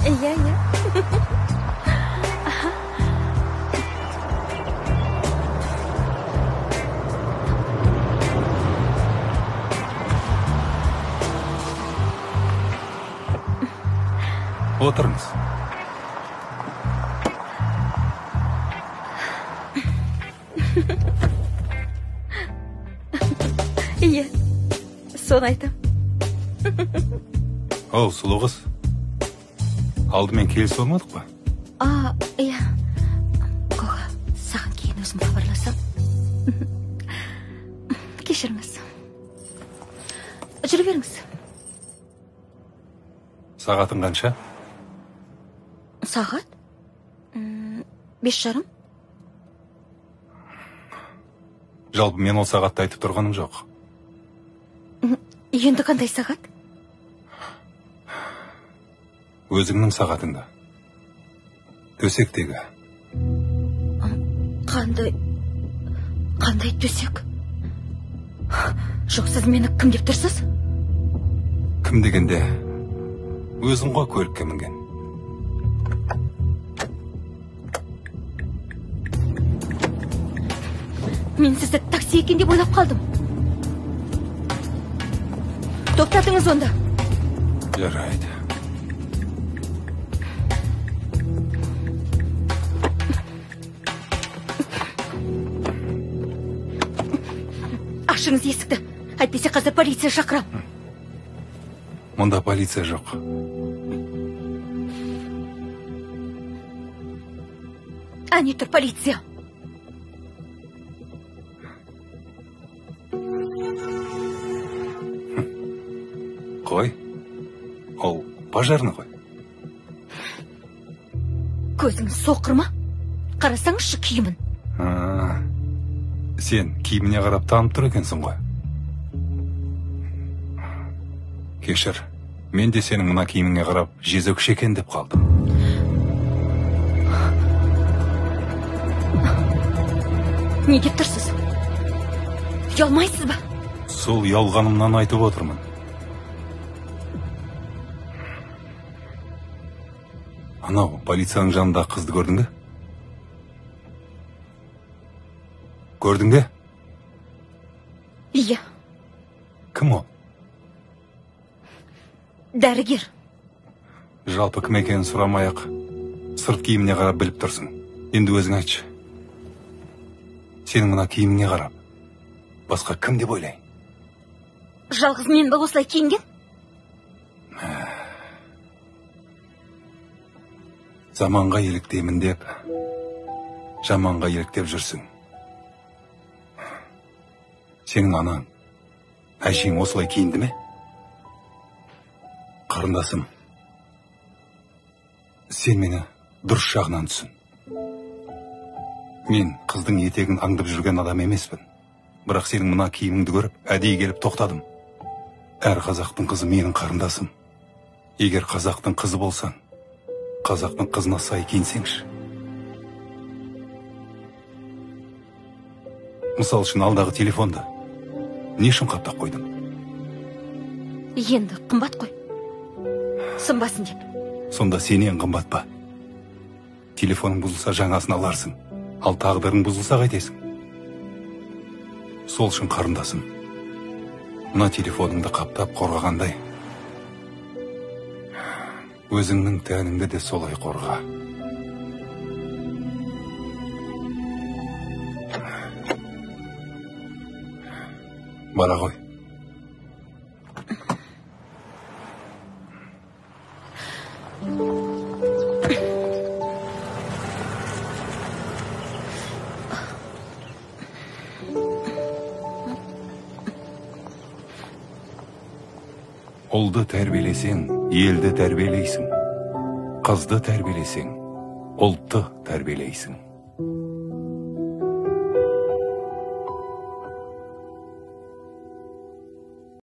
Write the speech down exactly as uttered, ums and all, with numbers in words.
Iya, iya. Отырыңыз. Iya, соны айтам. Оу, сұлу қыз. Алдымен келіс болмадық па? А, иә. Коға, саған кейін өзім хабарласам. Кешіріңіз. Жүрі беріңіз. Сағатың қанша? Сағат? Бес жарым? Жалпы мен ол сағатты айтып тұрғаным жоқ. Енді қандай сағат? Өзіңнің сағатыңда. Төсектегі. Қандай... Қандай төсек? Жоқ, сіз мені кім деп тұрсыз? Кім дегенде? Өзің ғой көлікке мінген. Мен сізді такси екен деп ойлап қалдым. Тоқтатыңыз онда. Жарайды. Ашыңыз есікті. Әйтпесе қазір полиция шақырам. Мұнда полиция жоқ. Әне тұр полиция. Қой, ол пожарны ғой. Көзіңіз соқыр ма? Қарасаңызшы киімін. Сен киіміне қарап танып тұр екенсің ғой. Кешір, мен де сенің мына киіміңе қарап жезөкше екен деп қалдым. Не деп тұрсыз? Ұялмайсыз ба? Сол ұялғанымнан айтып отырмын. Анау полицияның жанында қызды көрдің бе? Көрдің бе? Иә. Кім ол? Дәрігер. Жалпы кім екенін сұрамай-ақ, сырт киіміне қарап біліп тұрсың. Енді өзің айтшы. Сенің мына киіміне қарап, басқа кім деп ойлайын? Жалғыз мен ба осылай киінген? Заманға еліктеймін деп, жаманға еліктеп жүрсің. Сенің анаң, әшең осылай киінді ме? Қарындасым, сен мені дұрыс жағынан түсін. Мен қыздың етегін аңдып жүрген адам емеспін. Бірақ сенің мына киіміңді көріп, әдейі келіп тоқтадым. Әр қазақтың қызы менің қарындасым. Егер қазақтың қызы болсаң, қазақтың қызына сай киінсеңші. Мысал үшін алдағы телефонды не үшін қаптап қойдың? Енді қымбат қой. Сынбасын деп. Сонда сенен қымбат па? Телефоның бұзылса жаңасын аларсың. Ал тағдырың бұзылса қайтесің? Сол үшін қарындасым, мына телефоныңды қаптап қорғағандай, өзіңнің тәніңді де солай қорға. Бара ғой. Ұлды тәрбиелесең, елді тәрбиелейсің. Қызды тәрбиелесең, ұлтты тәрбиелейсің.